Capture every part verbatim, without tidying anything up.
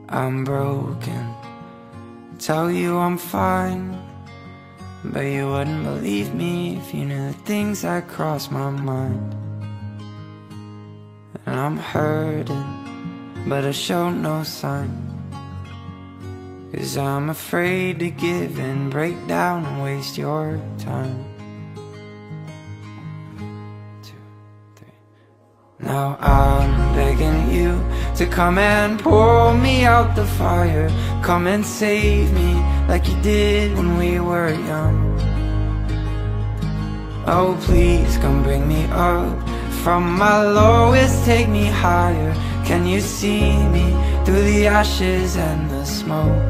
I'm broken. Tell you I'm fine, but you wouldn't believe me if you knew the things that cross my mind. And I'm hurting, but I show no sign, 'cause I'm afraid to give in, break down and waste your time. Two, three. Now I'm begging you to come and pull me out the fire. Come and save me like you did when we were young. Oh please come bring me up from my lowest, take me higher. Can you see me through the ashes and the smoke?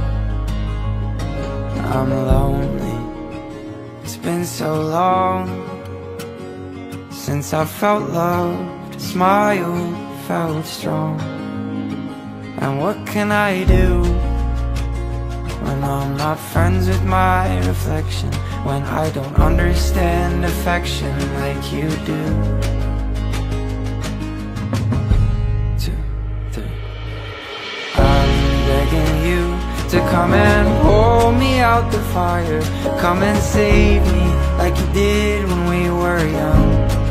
I'm lonely, it's been so long since I felt loved, smiled, felt strong. And what can I do when I'm not friends with my reflection, when I don't understand affection like you do? Two, three. I'm begging you to come and pull me out the fire. Come and save me like you did when we were young.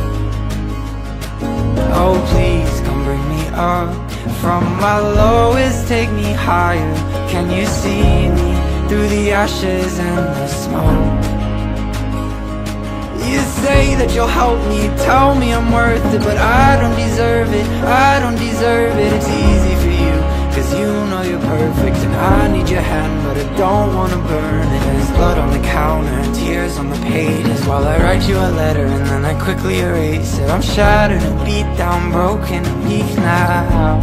Oh please come bring me up from my lowest, take me higher. Can you see me through the ashes and the smoke? You say that you'll help me, tell me I'm worth it, but I don't deserve it, I don't deserve it. It's easy for you, 'cause you know you're perfect, and I need your hand, but I don't wanna burn it. There's blood on the counter, tears on the pages, while I write you a letter and then I quickly erase it. I'm shattered and beat down, broken and weak now.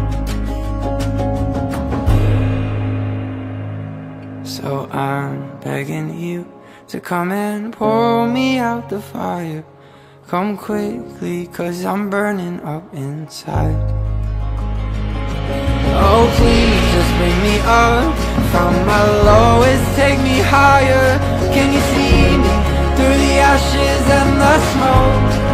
So I'm begging you to come and pull me out the fire. Come quickly, 'cause I'm burning up inside. Oh please just bring me up from my lowest, take me higher. Can you see me through the ashes and the smoke?